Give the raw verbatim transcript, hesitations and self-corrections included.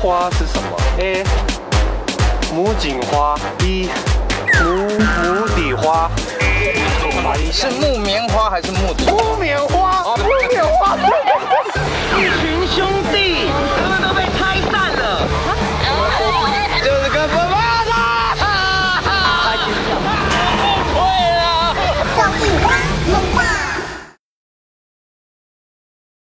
花是什么 ？A. 母槿花 B. 母母底花。 是木棉花还是木头？ 木棉花。